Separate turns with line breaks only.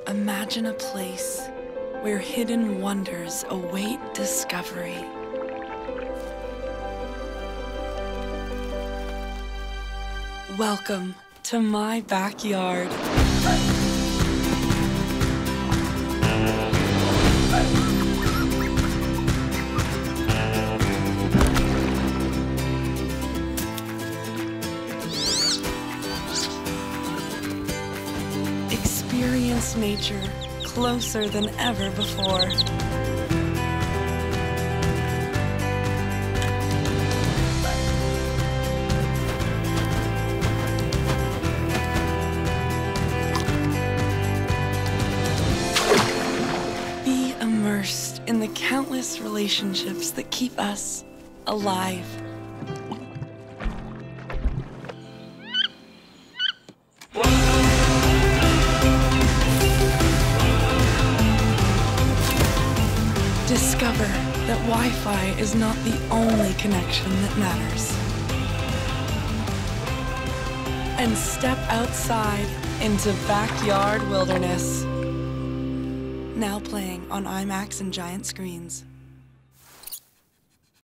Imagine a place where hidden wonders await discovery. Welcome to my backyard. Experience nature closer than ever before. Be immersed in the countless relationships that keep us alive. Discover that Wi-Fi is not the only connection that matters. And step outside into backyard wilderness. Now playing on IMAX and giant screens.